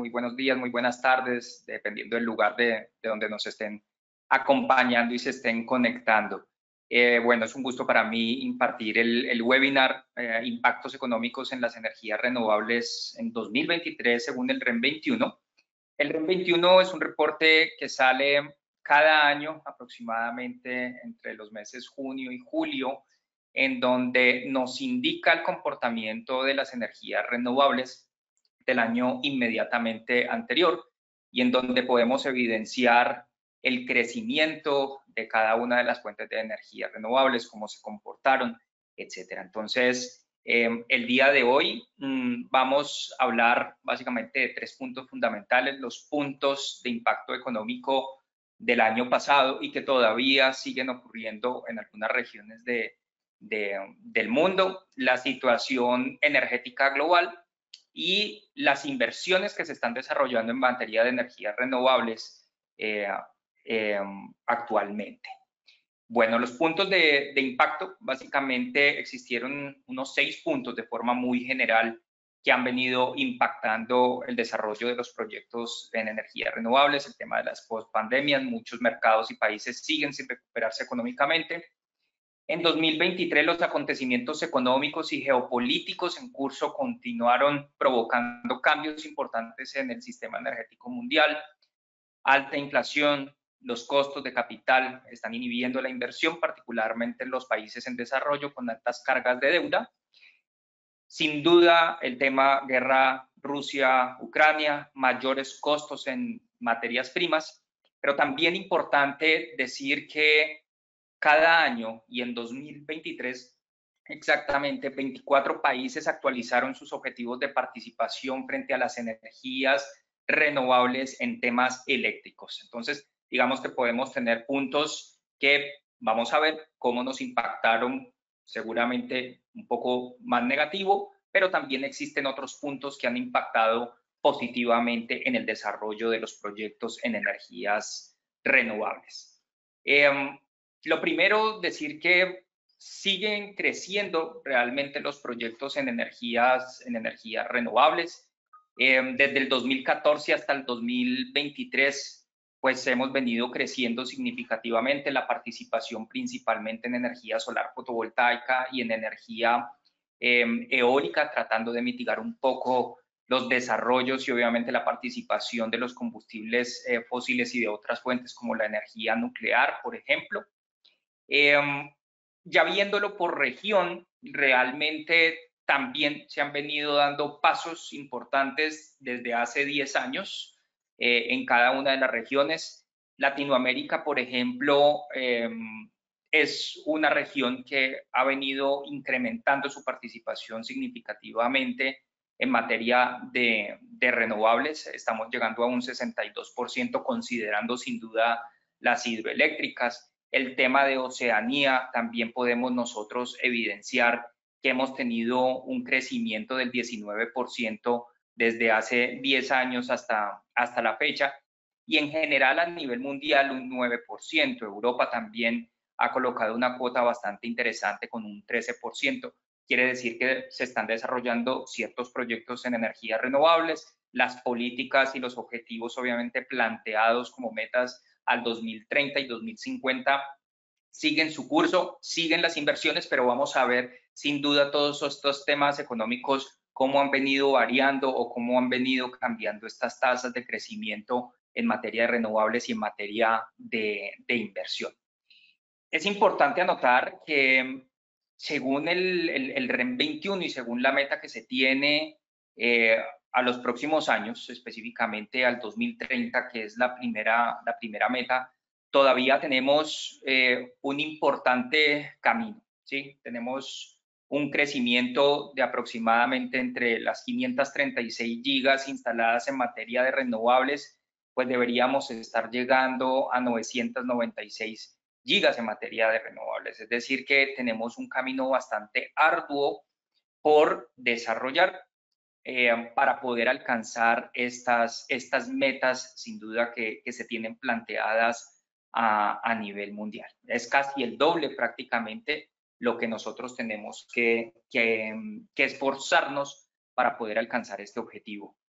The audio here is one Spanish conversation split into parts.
muy buenos días, muy buenas tardes, dependiendo del lugar de donde nos estén acompañando y se estén conectando. Bueno, es un gusto para mí impartir el webinar Impactos económicos en las energías renovables en 2023 según el REN 21. El REN 21 es un reporte que sale cada año aproximadamente entre los meses junio y julio, en donde nos indica el comportamiento de las energías renovables del año inmediatamente anterior y en donde podemos evidenciar el crecimiento de cada una de las fuentes de energía renovables, cómo se comportaron, etcétera. Entonces, el día de hoy vamos a hablar básicamente de 3 puntos fundamentales, los puntos de impacto económico del año pasado y que todavía siguen ocurriendo en algunas regiones del mundo, la situación energética global y las inversiones que se están desarrollando en materia de energías renovables actualmente. Bueno, los puntos de impacto, básicamente existieron unos 6 puntos de forma muy general que han venido impactando el desarrollo de los proyectos en energías renovables, el tema de las post-pandemias, muchos mercados y países siguen sin recuperarse económicamente. En 2023 los acontecimientos económicos y geopolíticos en curso continuaron provocando cambios importantes en el sistema energético mundial. Alta inflación, los costos de capital están inhibiendo la inversión, particularmente en los países en desarrollo con altas cargas de deuda. Sin duda, el tema guerra Rusia-Ucrania, mayores costos en materias primas, pero también importante decir que cada año y en 2023 exactamente 24 países actualizaron sus objetivos de participación frente a las energías renovables en temas eléctricos. Entonces, digamos que podemos tener puntos que vamos a ver cómo nos impactaron, seguramente un poco más negativo, pero también existen otros puntos que han impactado positivamente en el desarrollo de los proyectos en energías renovables. Lo primero, decir que siguen creciendo realmente los proyectos en energías renovables. Desde el 2014 hasta el 2023, pues hemos venido creciendo significativamente la participación principalmente en energía solar fotovoltaica y en energía eólica, tratando de mitigar un poco los desarrollos y obviamente la participación de los combustibles fósiles y de otras fuentes como la energía nuclear, por ejemplo. Ya viéndolo por región, realmente también se han venido dando pasos importantes desde hace 10 años en cada una de las regiones. Latinoamérica, por ejemplo, es una región que ha venido incrementando su participación significativamente en materia de renovables. Estamos llegando a un 62%, considerando sin duda las hidroeléctricas. El tema de Oceanía, también podemos nosotros evidenciar que hemos tenido un crecimiento del 19% desde hace 10 años hasta la fecha, y en general a nivel mundial un 9%. Europa también ha colocado una cuota bastante interesante con un 13%. Quiere decir que se están desarrollando ciertos proyectos en energías renovables, las políticas y los objetivos obviamente planteados como metas al 2030 y 2050 siguen su curso, siguen las inversiones, pero vamos a ver sin duda todos estos temas económicos, cómo han venido variando o cómo han venido cambiando estas tasas de crecimiento en materia de renovables y en materia de inversión. Es importante anotar que según el REN 21 y según la meta que se tiene a los próximos años, específicamente al 2030, que es la primera meta, todavía tenemos un importante camino, ¿sí? Tenemos un crecimiento de aproximadamente entre las 536 gigas instaladas en materia de renovables, pues deberíamos estar llegando a 996 gigas en materia de renovables. Es decir, que tenemos un camino bastante arduo por desarrollar para poder alcanzar estas metas, sin duda, que se tienen planteadas a nivel mundial. Es casi el doble prácticamente lo que nosotros tenemos que esforzarnos para poder alcanzar este objetivo.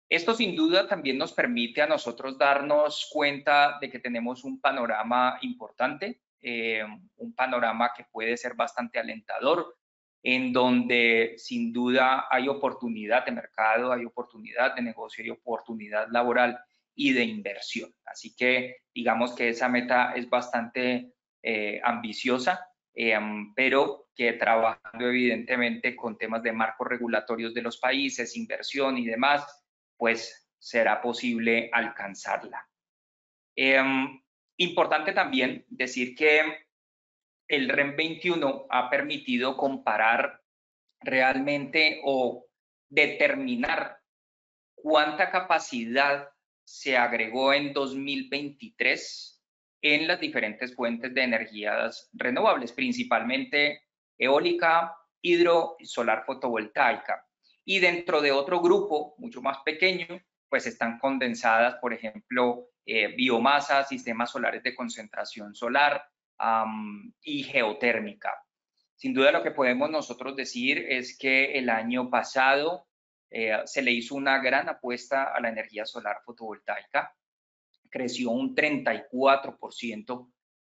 Esto sin duda también nos permite a nosotros darnos cuenta de que tenemos un panorama importante, un panorama que puede ser bastante alentador, en donde sin duda hay oportunidad de mercado, hay oportunidad de negocio y oportunidad laboral y de inversión. Así que digamos que esa meta es bastante ambiciosa, pero que trabajando evidentemente con temas de marcos regulatorios de los países, inversión y demás, pues será posible alcanzarla. Importante también decir que el REN 21 ha permitido comparar realmente o determinar cuánta capacidad se agregó en 2023 en las diferentes fuentes de energías renovables, principalmente eólica, hidro y solar fotovoltaica. Y dentro de otro grupo mucho más pequeño, pues están condensadas, por ejemplo, biomasa, sistemas solares de concentración solar y geotérmica. Sin duda lo que podemos nosotros decir es que el año pasado se le hizo una gran apuesta a la energía solar fotovoltaica, creció un 34%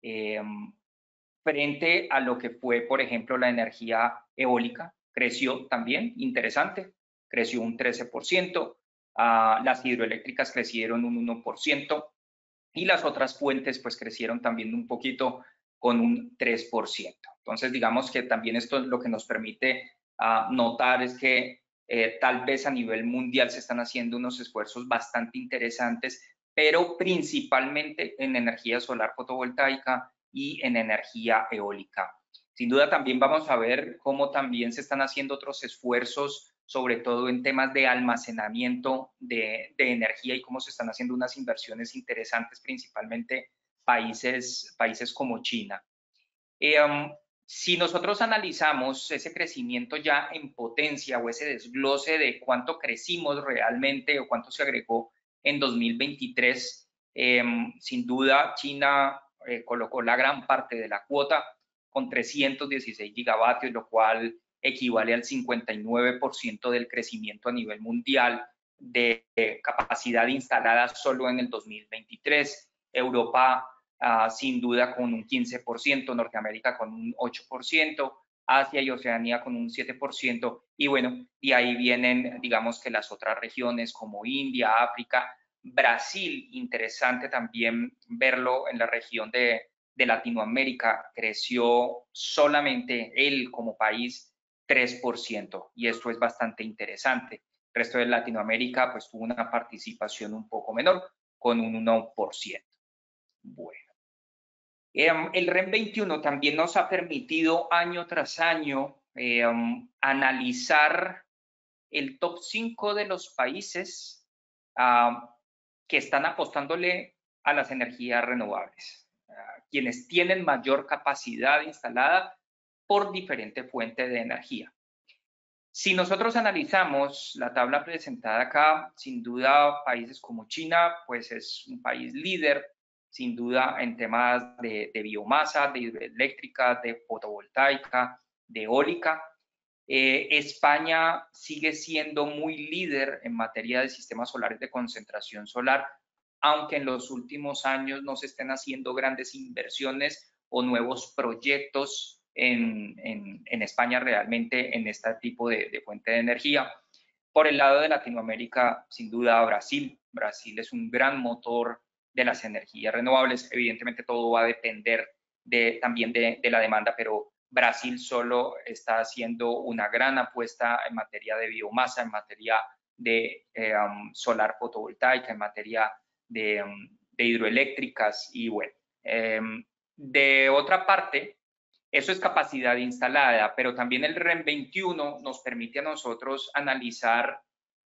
frente a lo que fue, por ejemplo, la energía eólica, creció también, interesante, creció un 13%, las hidroeléctricas crecieron un 1% y las otras fuentes pues crecieron también un poquito con un 3%. Entonces digamos que también esto es lo que nos permite notar es que tal vez a nivel mundial se están haciendo unos esfuerzos bastante interesantes, pero principalmente en energía solar fotovoltaica y en energía eólica. Sin duda también vamos a ver cómo también se están haciendo otros esfuerzos, sobre todo en temas de almacenamiento de energía y cómo se están haciendo unas inversiones interesantes, principalmente países como China. Si nosotros analizamos ese crecimiento ya en potencia o ese desglose de cuánto crecimos realmente o cuánto se agregó en 2023, sin duda China colocó la gran parte de la cuota con 316 gigavatios, lo cual equivale al 59% del crecimiento a nivel mundial de capacidad instalada solo en el 2023. Europa sin duda con un 15%, Norteamérica con un 8%, Asia y Oceanía con un 7%, y bueno, y ahí vienen, digamos que las otras regiones como India, África, Brasil, interesante también verlo en la región de Latinoamérica, creció solamente él como país 3%, y esto es bastante interesante. El resto de Latinoamérica pues tuvo una participación un poco menor, con un 1%. Bueno. El REN 21 también nos ha permitido año tras año analizar el top 5 de los países que están apostándole a las energías renovables, quienes tienen mayor capacidad instalada por diferente fuente de energía. Si nosotros analizamos la tabla presentada acá, sin duda países como China, pues es un país líder, sin duda en temas de biomasa, de hidroeléctrica, de fotovoltaica, de eólica. España sigue siendo muy líder en materia de sistemas solares de concentración solar, aunque en los últimos años no se estén haciendo grandes inversiones o nuevos proyectos en España realmente en este tipo de fuente de energía. Por el lado de Latinoamérica, sin duda Brasil. Brasil es un gran motor de las energías renovables. Evidentemente todo va a depender también de la demanda, pero Brasil solo está haciendo una gran apuesta en materia de biomasa, en materia de solar fotovoltaica, en materia de hidroeléctricas y bueno. De otra parte, eso es capacidad instalada, pero también el REN 21 nos permite a nosotros analizar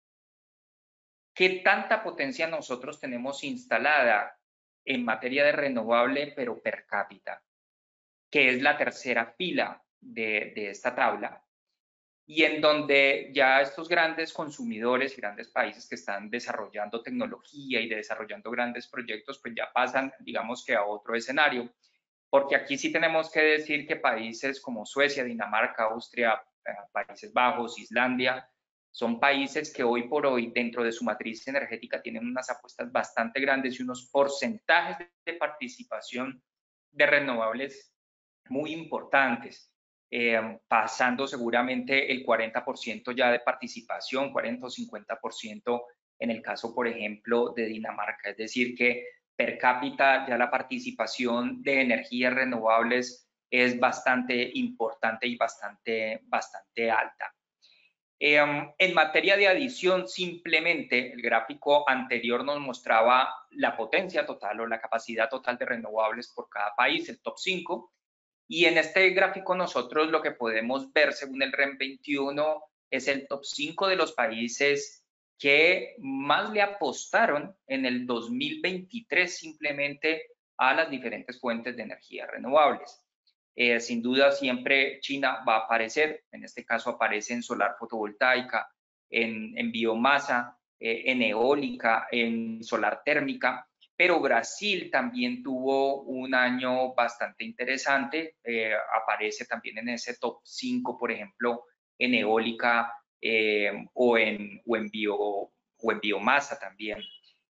qué tanta potencia nosotros tenemos instalada en materia de renovable, pero per cápita, que es la tercera fila de esta tabla, y en donde ya estos grandes consumidores y grandes países que están desarrollando tecnología y desarrollando grandes proyectos, pues ya pasan, digamos que a otro escenario. Porque aquí sí tenemos que decir que países como Suecia, Dinamarca, Austria, Países Bajos, Islandia, Son países que hoy por hoy, dentro de su matriz energética, tienen unas apuestas bastante grandes y unos porcentajes de participación de renovables muy importantes, pasando seguramente el 40% ya de participación, 40 o 50% en el caso, por ejemplo, de Dinamarca. Es decir, que per cápita ya la participación de energías renovables es bastante importante y bastante alta. En materia de adición, simplemente el gráfico anterior nos mostraba la potencia total o la capacidad total de renovables por cada país, el top 5. Y en este gráfico nosotros lo que podemos ver según el REN 21 es el top 5 de los países que más le apostaron en el 2023 simplemente a las diferentes fuentes de energía renovables. Sin duda siempre China va a aparecer, en este caso aparece en solar fotovoltaica, en biomasa, en eólica, en solar térmica, pero Brasil también tuvo un año bastante interesante, aparece también en ese top 5, por ejemplo, en eólica o en biomasa también.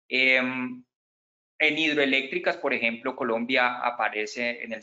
En hidroeléctricas, por ejemplo, Colombia aparece en el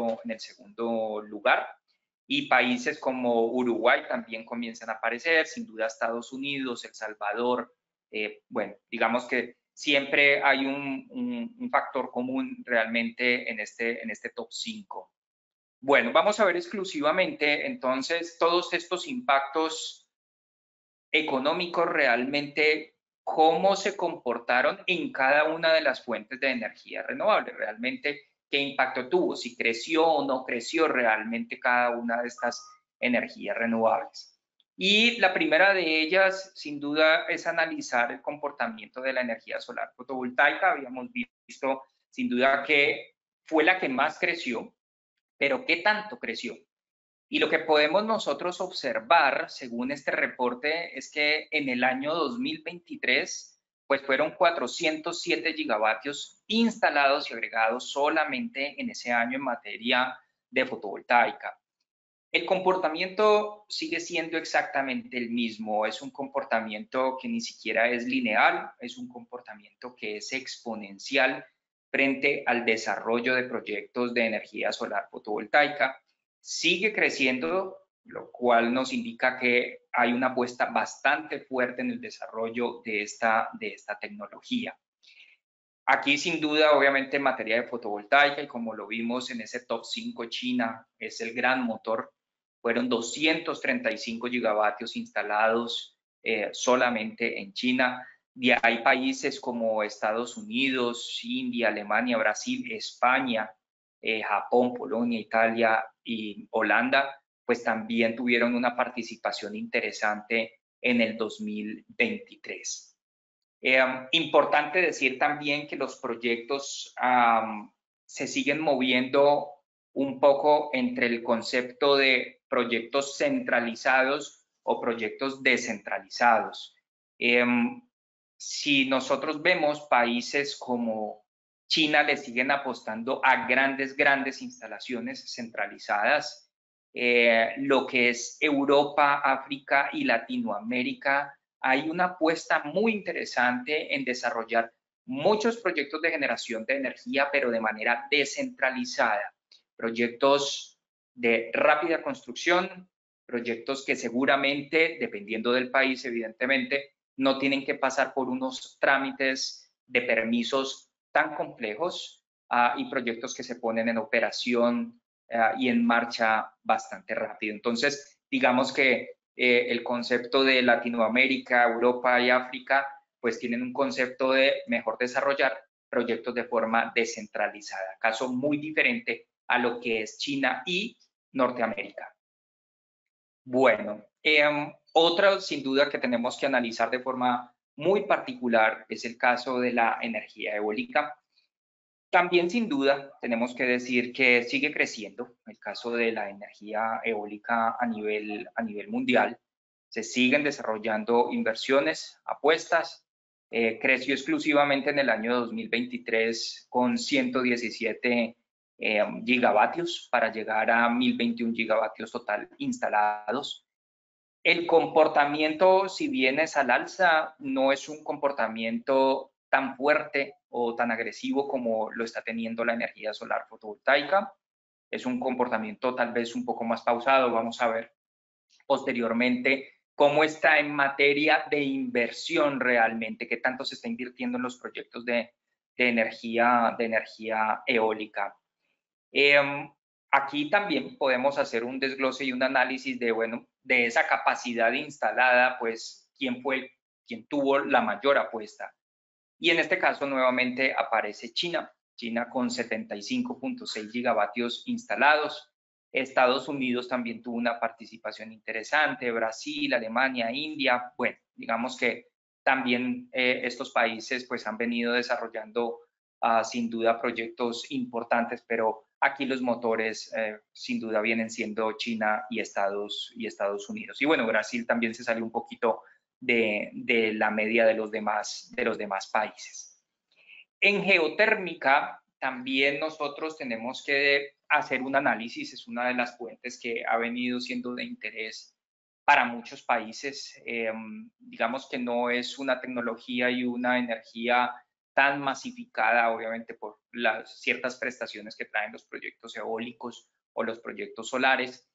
segundo lugar y países como Uruguay también comienzan a aparecer, sin duda Estados Unidos, El Salvador. Bueno, digamos que siempre hay un factor común realmente en este top 5. Bueno, vamos a ver exclusivamente entonces todos estos impactos económicos realmente, cómo se comportaron en cada una de las fuentes de energía renovable, realmente qué impacto tuvo, si creció o no creció realmente cada una de estas energías renovables. Y la primera de ellas, sin duda, es analizar el comportamiento de la energía solar fotovoltaica. Habíamos visto, sin duda, que fue la que más creció, pero ¿qué tanto creció? Y lo que podemos nosotros observar, según este reporte, es que en el año 2023, pues fueron 407 gigavatios instalados y agregados solamente en ese año en materia de fotovoltaica. El comportamiento sigue siendo exactamente el mismo, es un comportamiento que ni siquiera es lineal, es un comportamiento que es exponencial frente al desarrollo de proyectos de energía solar fotovoltaica. Sigue creciendo, lo cual nos indica que hay una apuesta bastante fuerte en el desarrollo de esta tecnología. Aquí sin duda, obviamente en materia de fotovoltaica, y como lo vimos en ese top 5, China es el gran motor. Fueron 235 gigavatios instalados solamente en China. Y hay países como Estados Unidos, India, Alemania, Brasil, España, Japón, Polonia, Italia y Holanda, pues también tuvieron una participación interesante en el 2023. Importante decir también que los proyectos se siguen moviendo un poco entre el concepto de proyectos centralizados o proyectos descentralizados. Si nosotros vemos países como China le siguen apostando a grandes instalaciones centralizadas, lo que es Europa, África y Latinoamérica, hay una apuesta muy interesante en desarrollar muchos proyectos de generación de energía, pero de manera descentralizada. Proyectos de rápida construcción, proyectos que seguramente, dependiendo del país, evidentemente, no tienen que pasar por unos trámites de permisos tan complejos y proyectos que se ponen en operación y en marcha bastante rápido. Entonces, digamos que el concepto de Latinoamérica, Europa y África, pues tienen un concepto de mejor desarrollar proyectos de forma descentralizada, caso muy diferente a lo que es China y Norteamérica. Bueno, otra sin duda que tenemos que analizar de forma muy particular es el caso de la energía eólica. También sin duda tenemos que decir que sigue creciendo el caso de la energía eólica a nivel mundial. Se siguen desarrollando inversiones, apuestas. Creció exclusivamente en el año 2023 con 117 gigavatios para llegar a 1021 gigavatios total instalados. El comportamiento, si bien es al alza, no es un comportamiento tan fuerte o tan agresivo como lo está teniendo la energía solar fotovoltaica. Es un comportamiento tal vez un poco más pausado. Vamos a ver posteriormente cómo está en materia de inversión realmente, qué tanto se está invirtiendo en los proyectos de energía eólica. Aquí también podemos hacer un desglose y un análisis de, bueno, de esa capacidad instalada, pues, quién tuvo la mayor apuesta. Y en este caso, nuevamente, aparece China. China con 75.6 gigavatios instalados. Estados Unidos también tuvo una participación interesante, Brasil, Alemania, India. Bueno, digamos que también estos países pues han venido desarrollando sin duda proyectos importantes, pero aquí los motores sin duda vienen siendo China y Estados Unidos. Y bueno, Brasil también se salió un poquito de la media de los demás países. En geotérmica también nosotros tenemos que hacer un análisis, es una de las fuentes que ha venido siendo de interés para muchos países. Digamos que no es una tecnología y una energía tan masificada, obviamente por las ciertas prestaciones que traen los proyectos eólicos o los proyectos solares.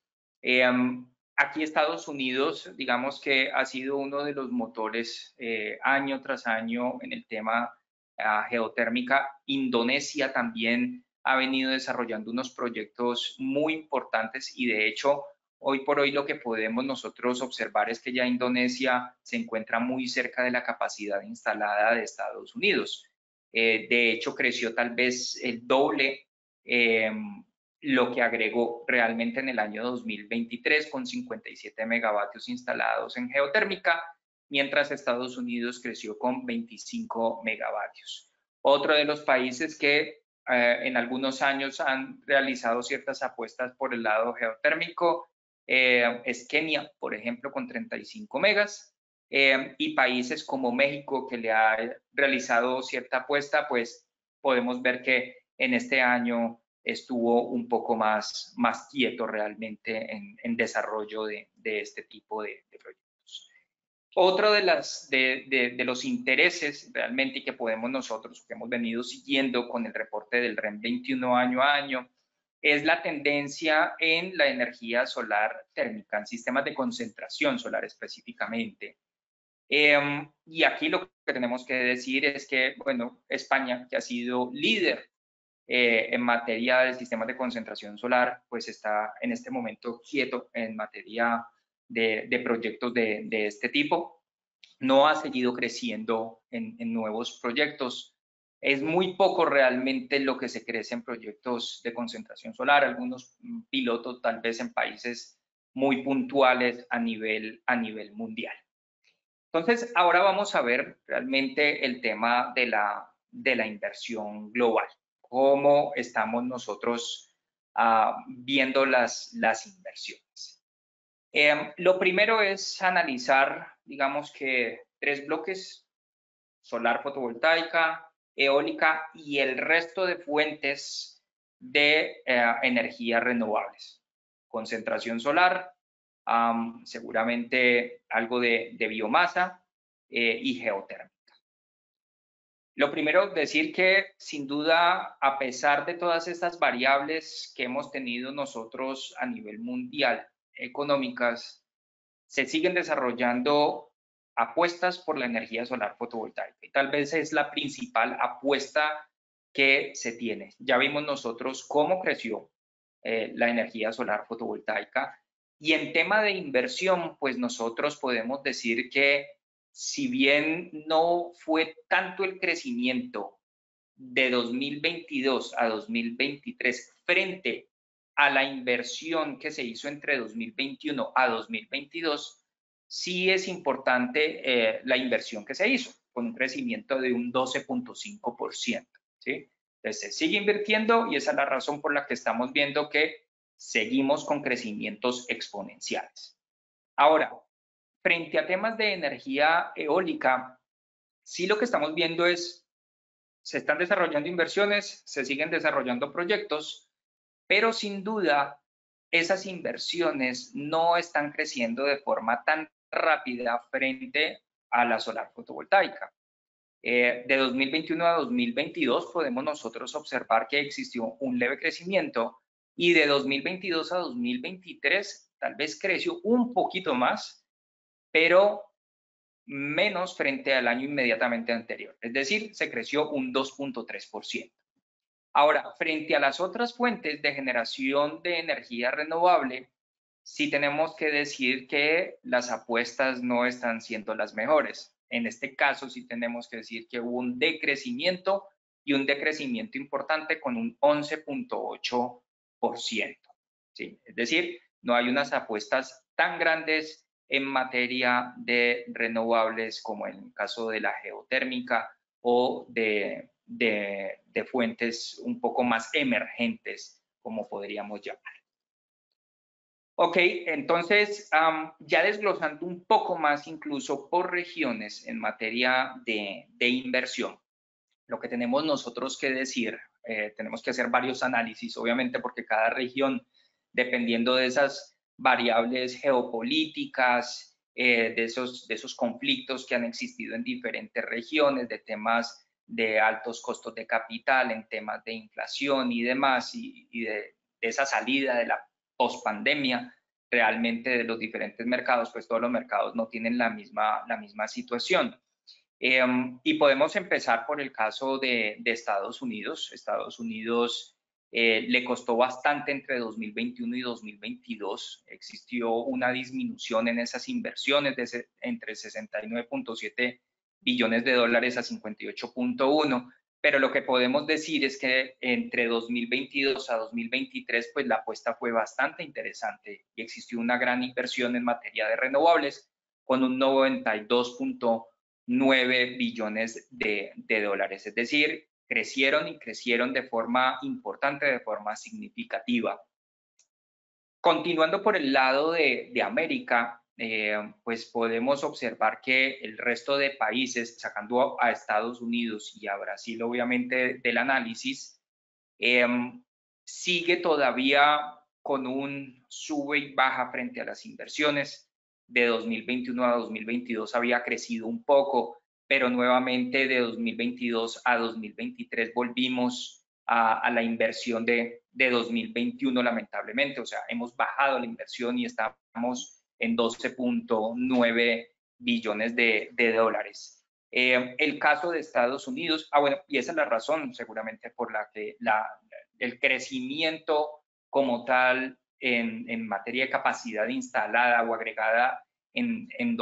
Aquí Estados Unidos, digamos que ha sido uno de los motores año tras año en el tema geotérmica. Indonesia también ha venido desarrollando unos proyectos muy importantes y de hecho hoy por hoy lo que podemos nosotros observar es que ya Indonesia se encuentra muy cerca de la capacidad instalada de Estados Unidos. De hecho creció tal vez el doble lo que agregó realmente en el año 2023 con 57 megavatios instalados en geotérmica, mientras Estados Unidos creció con 25 megavatios. Otro de los países que en algunos años han realizado ciertas apuestas por el lado geotérmico es Kenia, por ejemplo, con 35 megas, y países como México que le ha realizado cierta apuesta, pues podemos ver que en este año estuvo un poco más quieto realmente en desarrollo de este tipo de proyectos. Otro de los intereses realmente y que podemos nosotros, que hemos venido siguiendo con el reporte del REN 21 año a año, es la tendencia en la energía solar térmica, en sistemas de concentración solar específicamente. Y aquí lo que tenemos que decir es que, bueno, España, que ha sido líder en materia de sistemas de concentración solar, pues está en este momento quieto en materia de proyectos de este tipo. No ha seguido creciendo en nuevos proyectos. Es muy poco realmente lo que se crece en proyectos de concentración solar, algunos pilotos tal vez en países muy puntuales a nivel mundial. Entonces, ahora vamos a ver realmente el tema de la inversión global. ¿Cómo estamos nosotros viendo las inversiones? Lo primero es analizar, digamos que 3 bloques: solar fotovoltaica, eólica y el resto de fuentes de energías renovables. Concentración solar, seguramente algo de biomasa y geotérmica. Lo primero, decir que sin duda, a pesar de todas estas variables que hemos tenido nosotros a nivel mundial, económicas, se siguen desarrollando apuestas por la energía solar fotovoltaica. Y tal vez es la principal apuesta que se tiene. Ya vimos nosotros cómo creció la energía solar fotovoltaica. Y en tema de inversión, pues nosotros podemos decir que si bien no fue tanto el crecimiento de 2022 a 2023 frente a la inversión que se hizo entre 2021 a 2022, sí es importante la inversión que se hizo, con un crecimiento de un 12.5%, ¿sí? Entonces, se sigue invirtiendo y esa es la razón por la que estamos viendo que seguimos con crecimientos exponenciales. Ahora, frente a temas de energía eólica, sí lo que estamos viendo es, se están desarrollando inversiones, se siguen desarrollando proyectos, pero sin duda esas inversiones no están creciendo de forma tan rápida frente a la solar fotovoltaica. De 2021 a 2022 podemos nosotros observar que existió un leve crecimiento y de 2022 a 2023 tal vez creció un poquito más, pero menos frente al año inmediatamente anterior. Es decir, se creció un 2.3%. Ahora, frente a las otras fuentes de generación de energía renovable, sí tenemos que decir que las apuestas no están siendo las mejores. En este caso, sí tenemos que decir que hubo un decrecimiento y un decrecimiento importante con un 11.8%. ¿Sí? Es decir, no hay unas apuestas tan grandes en materia de renovables como en el caso de la geotérmica o de fuentes un poco más emergentes, como podríamos llamar. Ok, entonces ya desglosando un poco más incluso por regiones en materia de inversión, lo que tenemos nosotros que decir, tenemos que hacer varios análisis, obviamente porque cada región, dependiendo de esas variables geopolíticas, de esos conflictos que han existido en diferentes regiones, de temas de altos costos de capital, en temas de inflación y demás, y de esa salida de la pospandemia realmente de los diferentes mercados, pues todos los mercados no tienen la misma situación. Y podemos empezar por el caso de Estados Unidos. Estados Unidos le costó bastante entre 2021 y 2022. Existió una disminución en esas inversiones de entre 69.7 billones de dólares a 58.1. Pero lo que podemos decir es que entre 2022 a 2023, pues la apuesta fue bastante interesante y existió una gran inversión en materia de renovables con un 92.9 billones de dólares. Es decir, crecieron y crecieron de forma importante, de forma significativa. Continuando por el lado de América, pues podemos observar que el resto de países, sacando a Estados Unidos y a Brasil obviamente del análisis, sigue todavía con un sube y baja frente a las inversiones. De 2021 a 2022 había crecido un poco, pero nuevamente de 2022 a 2023 volvimos a la inversión de 2021, lamentablemente. O sea, hemos bajado la inversión y estamos en 12.9 billones de dólares. El caso de Estados Unidos, bueno, y esa es la razón seguramente por la que el crecimiento como tal en materia de capacidad instalada o agregada en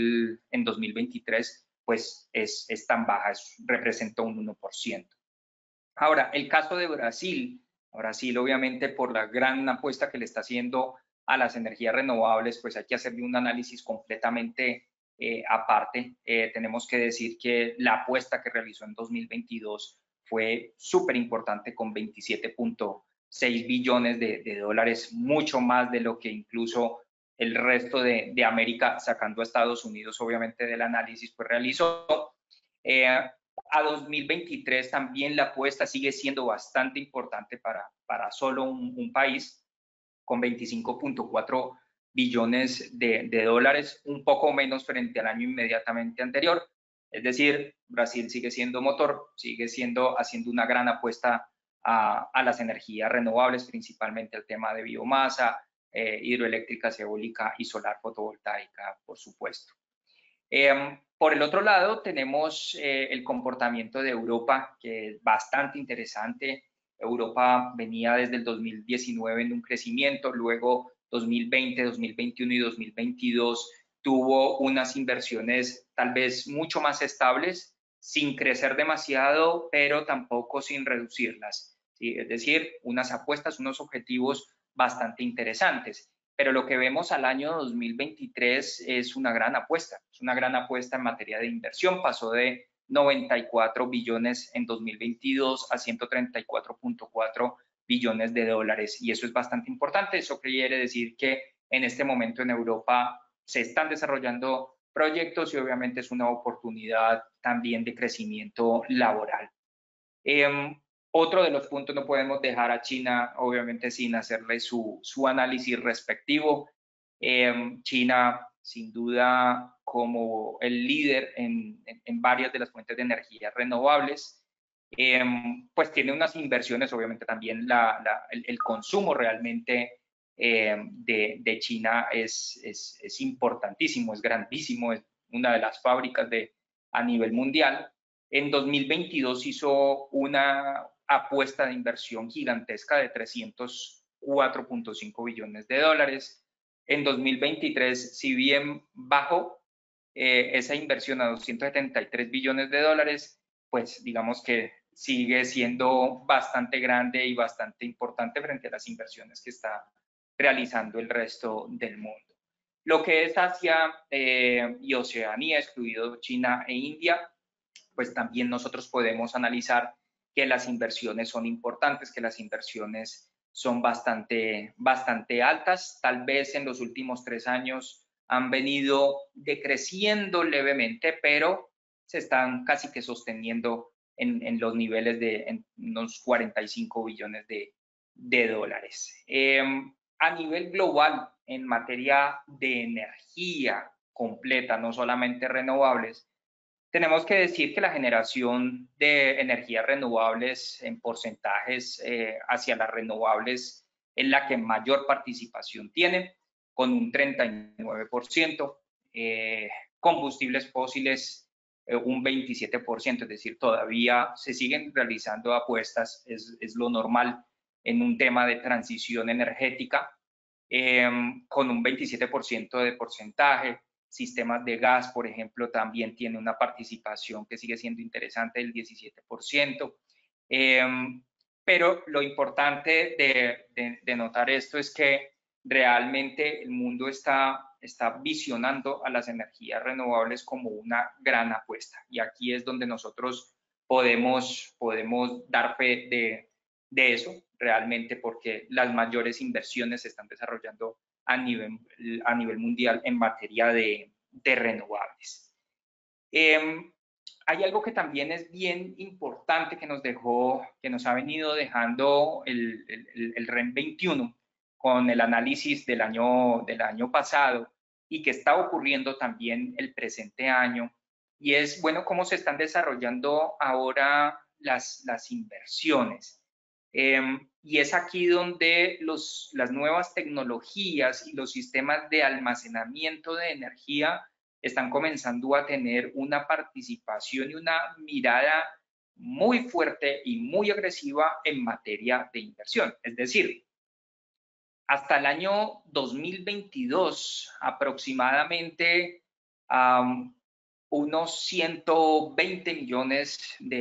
2023, pues es tan baja, representa un 1%. Ahora, el caso de Brasil, obviamente por la gran apuesta que le está haciendo a las energías renovables, pues hay que hacerle un análisis completamente aparte. Tenemos que decir que la apuesta que realizó en 2022 fue súper importante con 27.6 billones de dólares, mucho más de lo que incluso el resto de América, sacando a Estados Unidos obviamente del análisis, pues realizó. A 2023 también la apuesta sigue siendo bastante importante para solo un país, con 25.4 billones de dólares, un poco menos frente al año inmediatamente anterior. Es decir, Brasil sigue siendo motor, sigue haciendo una gran apuesta a las energías renovables, principalmente el tema de biomasa, hidroeléctrica, eólica y solar fotovoltaica, por supuesto. Por el otro lado, tenemos el comportamiento de Europa, que es bastante interesante. Europa venía desde el 2019 en un crecimiento, luego 2020, 2021 y 2022 tuvo unas inversiones tal vez mucho más estables, sin crecer demasiado, pero tampoco sin reducirlas. ¿Sí? Es decir, unas apuestas, unos objetivos bastante interesantes. Pero lo que vemos al año 2023 es una gran apuesta en materia de inversión. Pasó de 94 billones en 2022 a 134.4 billones de dólares y eso es bastante importante. Eso quiere decir que en este momento en Europa se están desarrollando proyectos y obviamente es una oportunidad también de crecimiento laboral. Otro de los puntos, no podemos dejar a China, obviamente, sin hacerle su análisis respectivo. China, sin duda, como el líder en varias de las fuentes de energía renovables, pues tiene unas inversiones, obviamente también el consumo realmente de China es importantísimo, es grandísimo, es una de las fábricas a nivel mundial. En 2022 hizo una apuesta de inversión gigantesca de 304.5 billones de dólares. En 2023, si bien bajó esa inversión a 273 billones de dólares, pues digamos que sigue siendo bastante grande y bastante importante frente a las inversiones que está realizando el resto del mundo. Lo que es Asia y Oceanía, excluido China e India, pues también nosotros podemos analizar que las inversiones son importantes, que las inversiones son bastante altas. Tal vez en los últimos 3 años han venido decreciendo levemente, pero se están casi que sosteniendo en los niveles de unos 45 billones de dólares. A nivel global, en materia de energía completa, no solamente renovables, tenemos que decir que la generación de energías renovables en porcentajes hacia las renovables es la que mayor participación tiene, con un 39%, combustibles fósiles un 27%, es decir, todavía se siguen realizando apuestas, es lo normal en un tema de transición energética, con un 27% de porcentaje. Sistemas de gas, por ejemplo, también tiene una participación que sigue siendo interesante del 17%. Pero lo importante de notar esto es que realmente el mundo está visionando a las energías renovables como una gran apuesta. Y aquí es donde nosotros podemos dar fe de eso realmente, porque las mayores inversiones se están desarrollando a nivel mundial en materia de renovables. Hay algo que también es bien importante que nos ha venido dejando el REN 21 con el análisis del año pasado y que está ocurriendo también el presente año, y es, bueno, cómo se están desarrollando ahora las inversiones. Y es aquí donde las nuevas tecnologías y los sistemas de almacenamiento de energía están comenzando a tener una participación y una mirada muy fuerte y muy agresiva en materia de inversión. Es decir, hasta el año 2022, aproximadamente unos 120 millones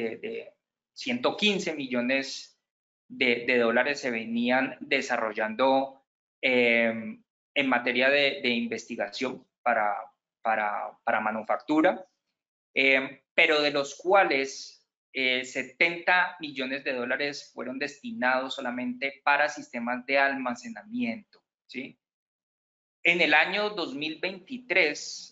115 millones de dólares se venían desarrollando en materia de investigación para manufactura, pero de los cuales 70 millones de dólares fueron destinados solamente para sistemas de almacenamiento, ¿sí? En el año 2023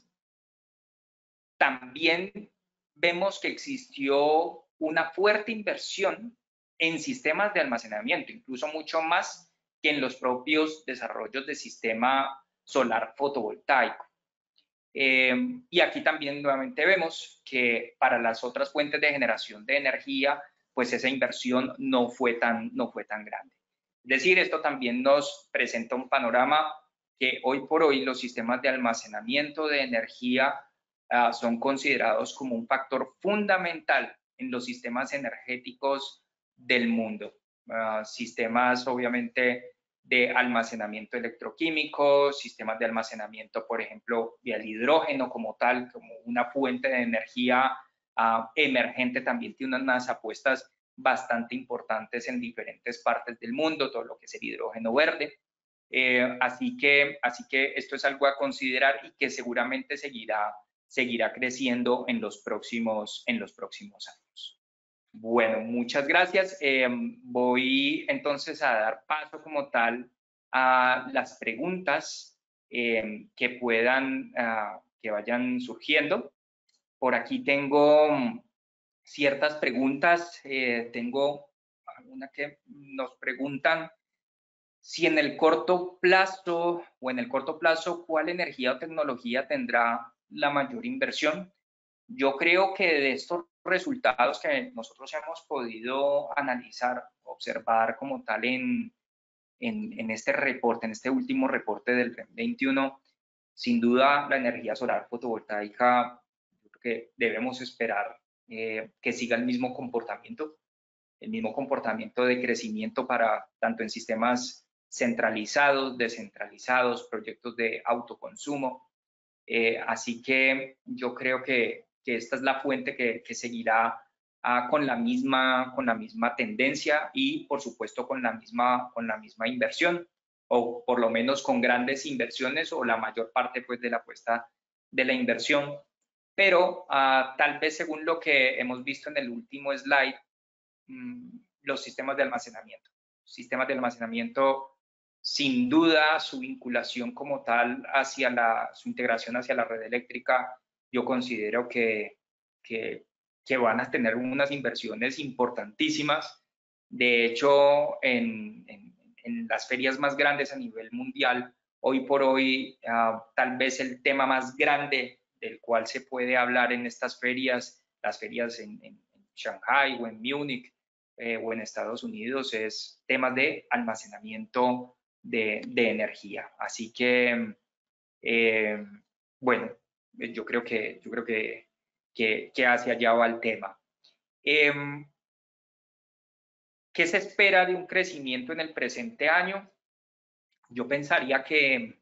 también vemos que existió una fuerte inversión en sistemas de almacenamiento, incluso mucho más que en los propios desarrollos de sistema solar fotovoltaico. Y aquí también nuevamente vemos que para las otras fuentes de generación de energía, pues esa inversión no fue tan grande. Es decir, esto también nos presenta un panorama que hoy por hoy los sistemas de almacenamiento de energía son considerados como un factor fundamental en los sistemas energéticos del mundo. Sistemas, obviamente, de almacenamiento electroquímico, sistemas de almacenamiento, por ejemplo, del hidrógeno como tal, como una fuente de energía emergente, también tiene unas apuestas bastante importantes en diferentes partes del mundo, todo lo que es el hidrógeno verde. Así que esto es algo a considerar y que seguramente seguirá creciendo en los próximos años. Bueno, muchas gracias. Voy entonces a dar paso como tal a las preguntas que que vayan surgiendo. Por aquí tengo ciertas preguntas. Tengo una que nos preguntan si en el corto plazo ¿cuál energía o tecnología tendrá la mayor inversión? Yo creo que de estos resultados que nosotros hemos podido analizar, observar como tal en este reporte, en este último reporte del REM 21, sin duda la energía solar fotovoltaica, yo creo que debemos esperar que siga el mismo comportamiento de crecimiento para tanto en sistemas centralizados, descentralizados, proyectos de autoconsumo. Así que yo creo que esta es la fuente que seguirá con la misma tendencia y, por supuesto, con la misma inversión, o por lo menos con grandes inversiones o la mayor parte pues, de la apuesta de la inversión. Pero tal vez según lo que hemos visto en el último slide, los sistemas de almacenamiento. Sistemas de almacenamiento, sin duda, su vinculación como tal hacia su integración hacia la red eléctrica, yo considero que van a tener unas inversiones importantísimas. De hecho, en las ferias más grandes a nivel mundial, hoy por hoy, tal vez el tema más grande del cual se puede hablar en estas ferias, las ferias en Shanghai o en Múnich, o en Estados Unidos, es temas de almacenamiento de energía. Así que, bueno, yo creo que hacia allá va el tema. ¿Qué se espera de un crecimiento en el presente año? Yo pensaría que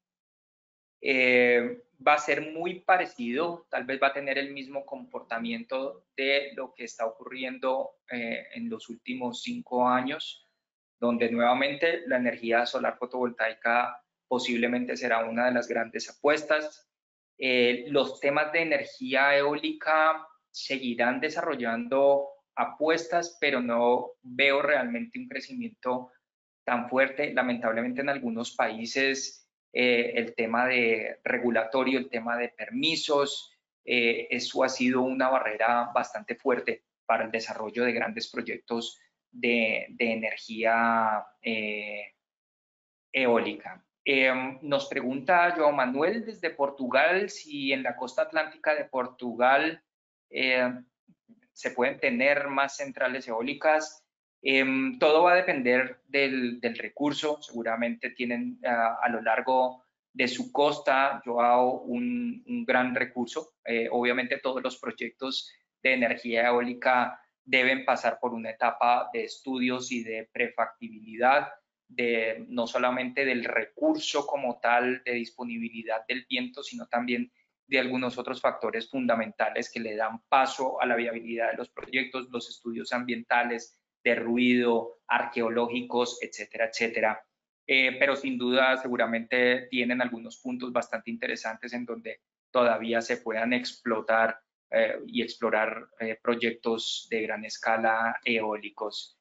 va a ser muy parecido, tal vez va a tener el mismo comportamiento de lo que está ocurriendo en los últimos 5 años, donde nuevamente la energía solar fotovoltaica posiblemente será una de las grandes apuestas. Los temas de energía eólica seguirán desarrollando apuestas, pero no veo realmente un crecimiento tan fuerte. Lamentablemente en algunos países el tema de regulatorio, el tema de permisos, eso ha sido una barrera bastante fuerte para el desarrollo de grandes proyectos de energía eólica. Nos pregunta João Manuel desde Portugal si en la costa atlántica de Portugal se pueden tener más centrales eólicas. Todo va a depender del recurso. Seguramente tienen a lo largo de su costa, Joao, un gran recurso. Obviamente todos los proyectos de energía eólica deben pasar por una etapa de estudios y de prefactibilidad, no solamente del recurso como tal, de disponibilidad del viento, sino también de algunos otros factores fundamentales que le dan paso a la viabilidad de los proyectos, los estudios ambientales, de ruido, arqueológicos, etcétera, etcétera. Pero sin duda seguramente tienen algunos puntos bastante interesantes en donde todavía se puedan explotar y explorar proyectos de gran escala eólicos.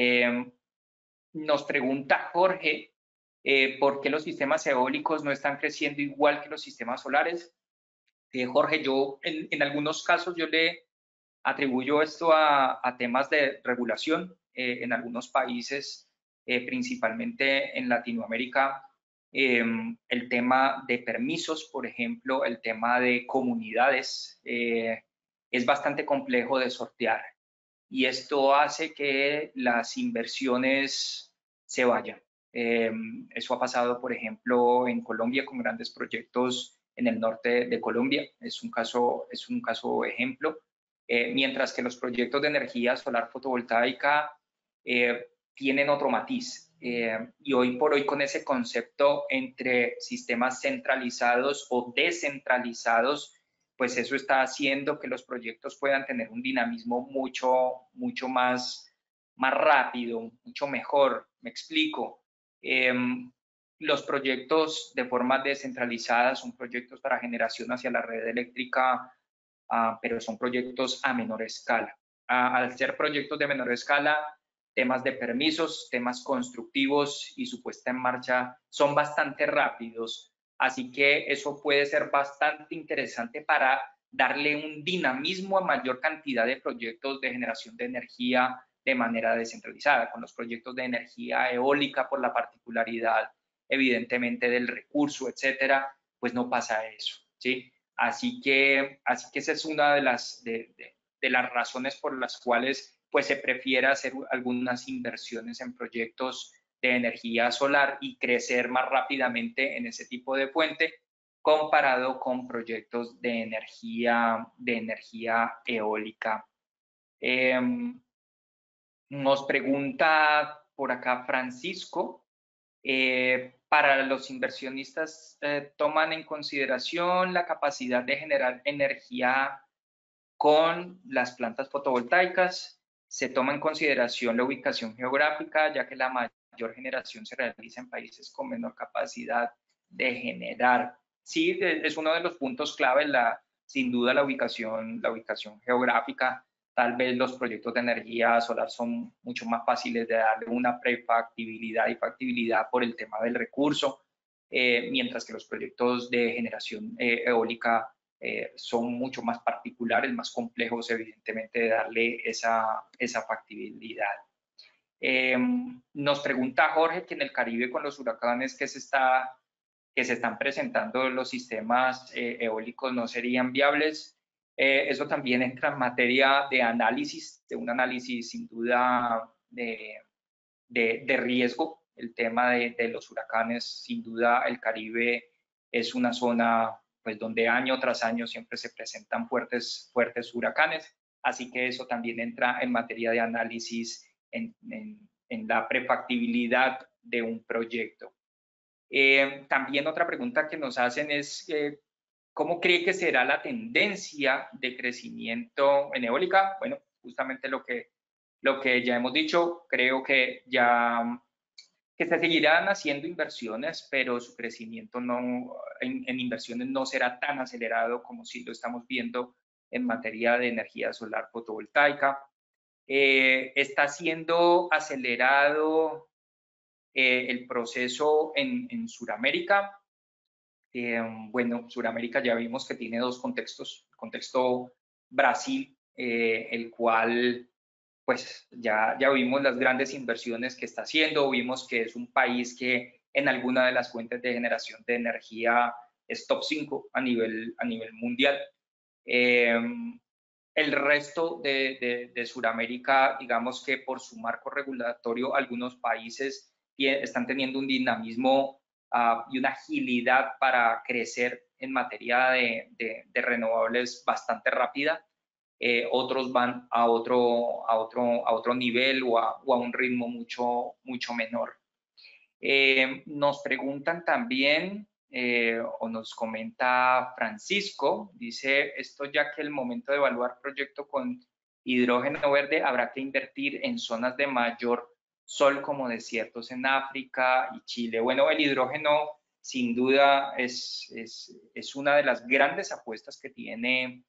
Nos pregunta Jorge, ¿por qué los sistemas eólicos no están creciendo igual que los sistemas solares? Jorge, yo en algunos casos yo le atribuyo esto a temas de regulación. En algunos países, principalmente en Latinoamérica, el tema de permisos, por ejemplo, el tema de comunidades, es bastante complejo de sortear. Y esto hace que las inversiones se vayan. Eso ha pasado, por ejemplo, en Colombia con grandes proyectos en el norte de Colombia. Es un caso ejemplo. Mientras que los proyectos de energía solar fotovoltaica tienen otro matiz. Y hoy por hoy con ese concepto entre sistemas centralizados o descentralizados, pues eso está haciendo que los proyectos puedan tener un dinamismo mucho más rápido, mucho mejor. Me explico. Los proyectos de forma descentralizada son proyectos para generación hacia la red eléctrica, pero son proyectos a menor escala. Al ser proyectos de menor escala, temas de permisos, temas constructivos y su puesta en marcha son bastante rápidos. Así que eso puede ser bastante interesante para darle un dinamismo a mayor cantidad de proyectos de generación de energía de manera descentralizada. Con los proyectos de energía eólica, por la particularidad evidentemente del recurso, etcétera, pues no pasa eso, ¿sí? Así que esa es una de las razones por las cuales pues se prefiere hacer algunas inversiones en proyectos de energía solar y crecer más rápidamente en ese tipo de fuente comparado con proyectos de energía eólica. Nos pregunta por acá Francisco, para los inversionistas, ¿toman en consideración la capacidad de generar energía con las plantas fotovoltaicas? ¿Se toma en consideración la ubicación geográfica, ya que la mayor generación se realiza en países con menor capacidad de generar? Sí, es uno de los puntos clave, sin duda la ubicación geográfica. Tal vez los proyectos de energía solar son mucho más fáciles de darle una prefactibilidad y factibilidad por el tema del recurso, mientras que los proyectos de generación eólica son mucho más particulares, más complejos, evidentemente, de darle esa factibilidad. Nos pregunta Jorge que en el Caribe con los huracanes que se están presentando, los sistemas eólicos no serían viables. Eso también entra en materia de análisis, de un análisis sin duda de riesgo. El tema de los huracanes, sin duda el Caribe es una zona pues donde año tras año siempre se presentan fuertes huracanes, así que eso también entra en materia de análisis en la prefactibilidad de un proyecto. También otra pregunta que nos hacen es ¿cómo cree que será la tendencia de crecimiento en eólica? Bueno, justamente lo que ya hemos dicho, creo que que se seguirán haciendo inversiones, pero su crecimiento en inversiones no será tan acelerado como si lo estamos viendo en materia de energía solar fotovoltaica. Está siendo acelerado el proceso en Sudamérica. Bueno, Sudamérica ya vimos que tiene dos contextos. El contexto Brasil, el cual pues ya vimos las grandes inversiones que está haciendo, vimos que es un país que en alguna de las fuentes de generación de energía es top 5 a nivel mundial. El resto de Sudamérica, digamos que por su marco regulatorio, algunos países están teniendo un dinamismo y una agilidad para crecer en materia de renovables bastante rápida. Otros van a otro nivel o a un ritmo mucho menor. Nos preguntan también, o nos comenta Francisco, dice esto: ya que el momento de evaluar proyecto con hidrógeno verde habrá que invertir en zonas de mayor sol como desiertos en África y Chile. Bueno, el hidrógeno sin duda es una de las grandes apuestas que tiene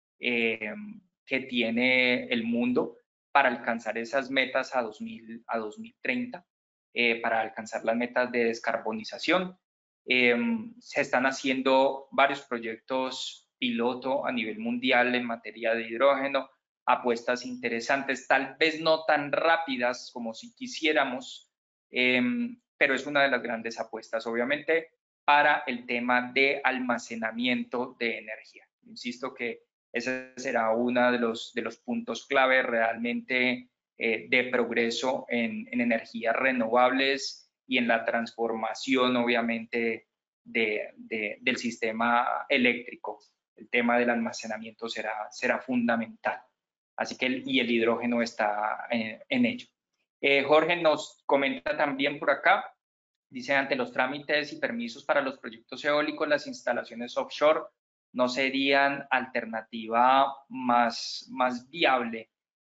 el mundo para alcanzar esas metas a 2030, para alcanzar las metas de descarbonización. Se están haciendo varios proyectos piloto a nivel mundial en materia de hidrógeno, apuestas interesantes, tal vez no tan rápidas como si quisiéramos, pero es una de las grandes apuestas, obviamente, para el tema de almacenamiento de energía. Insisto que ese será uno de los puntos clave realmente de progreso en energías renovables y en la transformación, obviamente, del sistema eléctrico. El tema del almacenamiento será fundamental. Así que y el hidrógeno está en ello. Jorge nos comenta también por acá, dice: ante los trámites y permisos para los proyectos eólicos, las instalaciones offshore no serían alternativa más viable.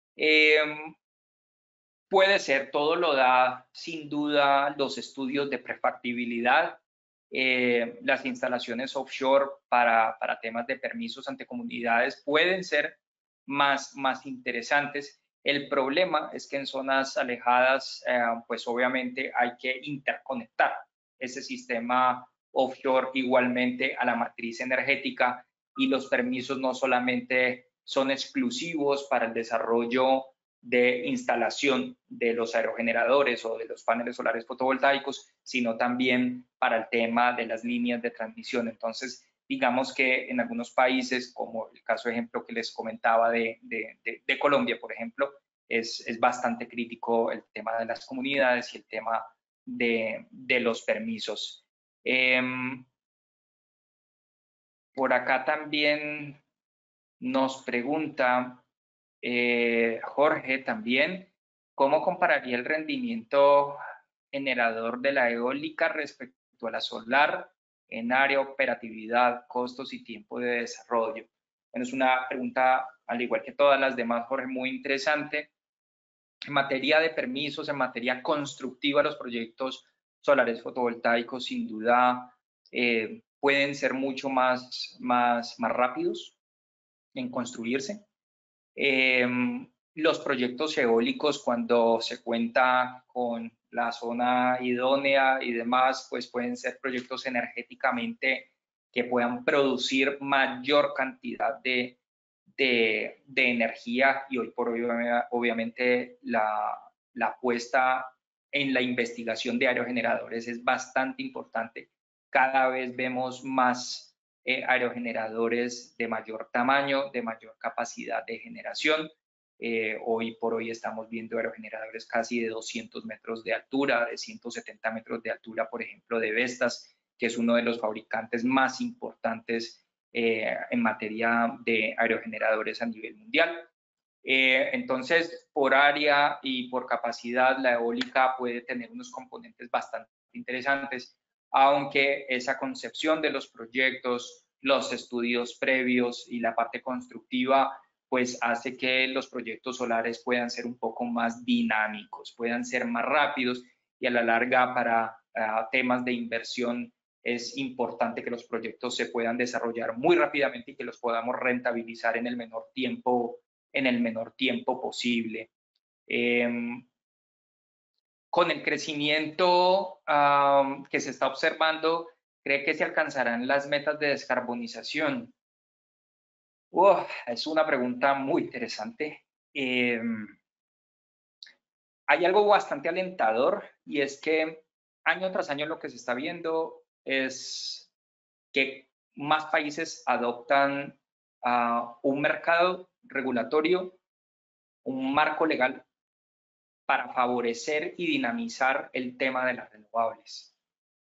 Puede ser, todo lo da sin duda los estudios de prefactibilidad. Las instalaciones offshore para temas de permisos ante comunidades pueden ser más interesantes. El problema es que en zonas alejadas, pues obviamente hay que interconectar ese sistema offshore igualmente a la matriz energética, y los permisos no solamente son exclusivos para el desarrollo de instalación de los aerogeneradores o de los paneles solares fotovoltaicos, sino también para el tema de las líneas de transmisión. Entonces, digamos que en algunos países, como el caso ejemplo que les comentaba de Colombia, por ejemplo, es bastante crítico el tema de las comunidades y el tema de los permisos. Por acá también nos pregunta Jorge también, ¿cómo compararía el rendimiento generador de la eólica respecto a la solar en área, operatividad, costos y tiempo de desarrollo? Bueno, es una pregunta, al igual que todas las demás, Jorge, muy interesante. En materia de permisos, en materia constructiva, los proyectos solares fotovoltaicos sin duda pueden ser mucho más rápidos en construirse. Los proyectos eólicos, cuando se cuenta con la zona idónea y demás, pues pueden ser proyectos energéticamente que puedan producir mayor cantidad de energía, y hoy por hoy obviamente la apuesta en la investigación de aerogeneradores es bastante importante. Cada vez vemos más aerogeneradores de mayor tamaño, de mayor capacidad de generación. Hoy por hoy estamos viendo aerogeneradores casi de 200 metros de altura, de 170 metros de altura, por ejemplo, de Vestas, que es uno de los fabricantes más importantes en materia de aerogeneradores a nivel mundial. Entonces, por área y por capacidad, la eólica puede tener unos componentes bastante interesantes, aunque esa concepción de los proyectos, los estudios previos y la parte constructiva, pues hace que los proyectos solares puedan ser un poco más dinámicos, puedan ser más rápidos, y a la larga para temas de inversión es importante que los proyectos se puedan desarrollar muy rápidamente y que los podamos rentabilizar en el menor tiempo posible. Con el crecimiento que se está observando, ¿cree que se alcanzarán las metas de descarbonización? Es una pregunta muy interesante. Hay algo bastante alentador, y es que año tras año lo que se está viendo es que más países adoptan un mercado regulatorio, un marco legal para favorecer y dinamizar el tema de las renovables.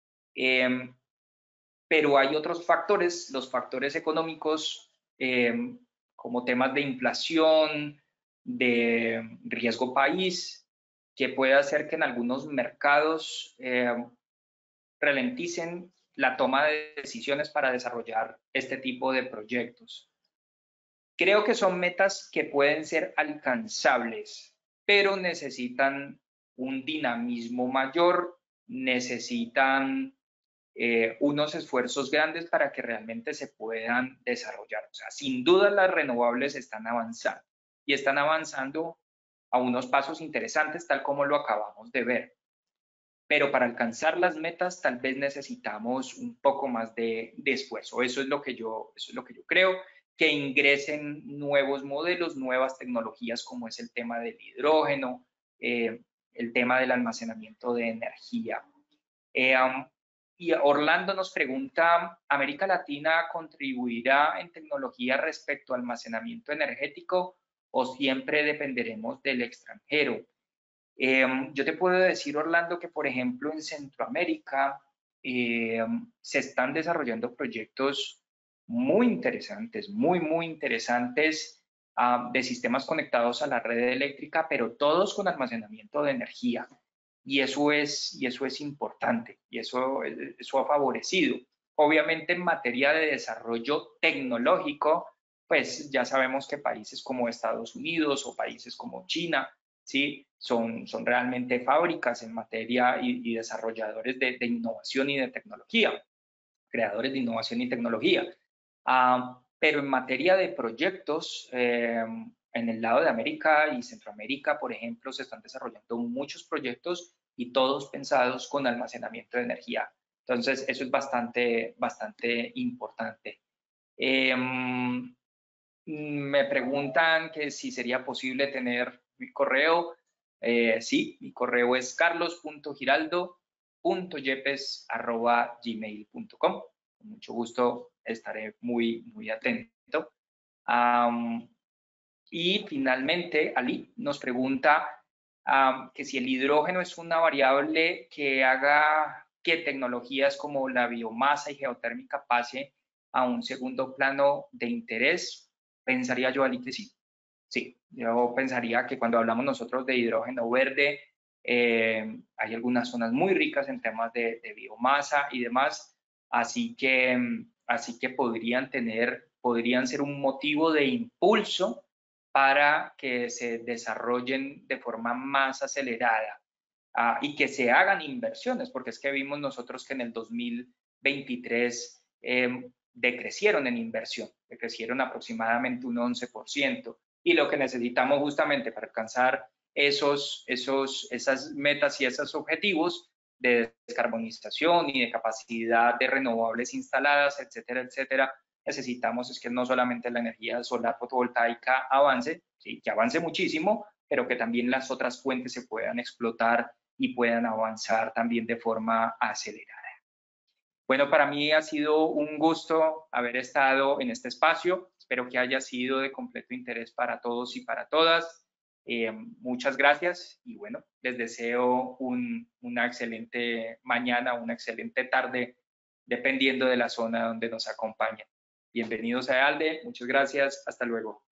Pero hay otros factores, los factores económicos, como temas de inflación, de riesgo país, que puede hacer que en algunos mercados ralenticen la toma de decisiones para desarrollar este tipo de proyectos. Creo que son metas que pueden ser alcanzables, pero necesitan un dinamismo mayor, necesitan unos esfuerzos grandes para que realmente se puedan desarrollar. O sea, sin duda las renovables están avanzando, y están avanzando a unos pasos interesantes, tal como lo acabamos de ver. Pero para alcanzar las metas tal vez necesitamos un poco más de esfuerzo. Eso es lo que yo creo, que ingresen nuevos modelos, nuevas tecnologías, como es el tema del hidrógeno, el tema del almacenamiento de energía. Y Orlando nos pregunta, ¿América Latina contribuirá en tecnología respecto al almacenamiento energético o siempre dependeremos del extranjero? Yo te puedo decir, Orlando, que por ejemplo en Centroamérica se están desarrollando proyectos muy interesantes, muy interesantes, de sistemas conectados a la red eléctrica, pero todos con almacenamiento de energía. Y eso es importante, y eso ha favorecido. Obviamente en materia de desarrollo tecnológico, pues ya sabemos que países como Estados Unidos o países como China, ¿sí? Son realmente fábricas en materia y desarrolladores de innovación y de tecnología, creadores de innovación y tecnología. Pero en materia de proyectos, en el lado de América y Centroamérica, por ejemplo, se están desarrollando muchos proyectos y todos pensados con almacenamiento de energía. Entonces, eso es bastante importante. Me preguntan que si sería posible tener mi correo. Sí, mi correo es carlos.giraldo.yepes@gmail.com. Con mucho gusto estaré muy atento. Y finalmente, Ali nos pregunta que si el hidrógeno es una variable que haga que tecnologías como la biomasa y geotérmica pase a un segundo plano de interés. Pensaría yo, Ali, que sí. Sí, yo pensaría que cuando hablamos nosotros de hidrógeno verde, hay algunas zonas muy ricas en temas de biomasa y demás, así que podrían ser un motivo de impulso para que se desarrollen de forma más acelerada y que se hagan inversiones, porque es que vimos nosotros que en el 2023 decrecieron en inversión, decrecieron aproximadamente un 11%, y lo que necesitamos justamente para alcanzar esas metas y esos objetivos de descarbonización y de capacidad de renovables instaladas, etcétera, etcétera, necesitamos es que no solamente la energía solar fotovoltaica avance, ¿sí? Que avance muchísimo, pero que también las otras fuentes se puedan explotar y puedan avanzar también de forma acelerada. Bueno, para mí ha sido un gusto haber estado en este espacio. Espero que haya sido de completo interés para todos y para todas. Muchas gracias y bueno, les deseo una excelente mañana, una excelente tarde, dependiendo de la zona donde nos acompañen. Bienvenidos a ALDE, muchas gracias, hasta luego.